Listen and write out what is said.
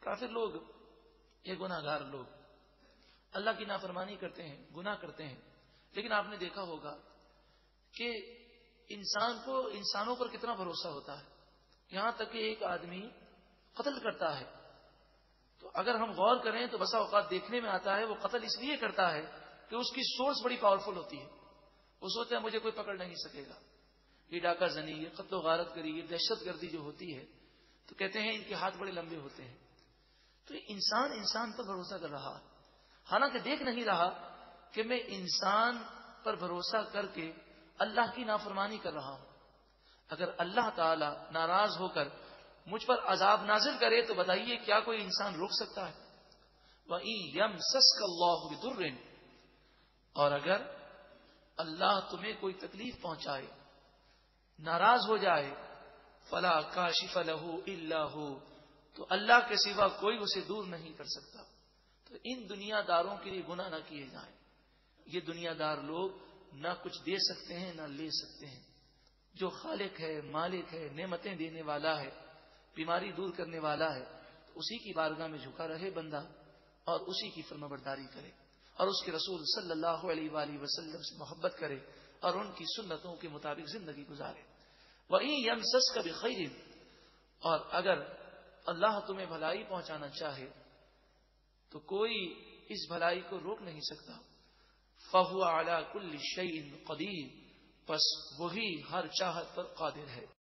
کافر لوگ، یہ گناہ گار لوگ اللہ کی نافرمانی کرتے ہیں، گناہ کرتے ہیں، لیکن آپ نے دیکھا ہوگا کہ انسان کو انسانوں پر کتنا بھروسہ ہوتا ہے، یہاں تک کہ ایک آدمی قتل کرتا ہے تو اگر ہم غور کریں تو بسا اوقات دیکھنے میں آتا ہے وہ قتل اس لیے کرتا ہے کہ اس کی سورس بڑی پاورفل ہوتی ہے، وہ سوچتا ہے مجھے کوئی پکڑ نہیں سکے گا، یہ ڈاکہ زنی، یہ قتل و غارت کری، یہ دہشت گردی جو ہوتی ہے تو کہتے ہیں ان کے ہاتھ بڑے لمبے ہوتے ہیں۔ تو انسان پر بھروسہ کر رہا، حالانکہ دیکھ نہیں رہا کہ میں انسان پر بھروسہ کر کے اللہ کی نافرمانی کر رہا ہوں۔ اگر اللہ تعالی ناراض ہو کر مجھ پر عذاب نازل کرے تو بتائیے کیا کوئی انسان روک سکتا ہے؟ وَإِن يَمْسَسْكَ اللَّهُ بِضُرٍّ، اور اگر اللہ تمہیں کوئی تکلیف پہنچائے، ناراض ہو جائے، فَلَا كَاشِفَ لَهُ إِلَّا هُوَ، تو اللہ کے سوا کوئی اسے دور نہیں کر سکتا۔ تو ان دنیا داروں کے لیے گناہ نہ کیے جائیں، یہ دنیا دار لوگ نہ کچھ دے سکتے ہیں نہ لے سکتے ہیں۔ جو خالق ہے، مالک ہے، نعمتیں دینے والا ہے، بیماری دور کرنے والا ہے، تو اسی کی بارگاہ میں جھکا رہے بندہ اور اسی کی فرمانبرداری کرے اور اس کے رسول صلی اللہ علیہ وآلہ وسلم سے محبت کرے اور ان کی سنتوں کے مطابق زندگی گزارے۔ وَإِن يَمْسَسْكَ بِخَيْرٍ، اور اگر اللہ تمہیں بھلائی پہنچانا چاہے تو کوئی اس بھلائی کو روک نہیں سکتا۔ فَهُوَ عَلَى كُلِّ شَيْءٍ قَدِيرٌ، بس وہی ہر چاہت پر قادر ہے۔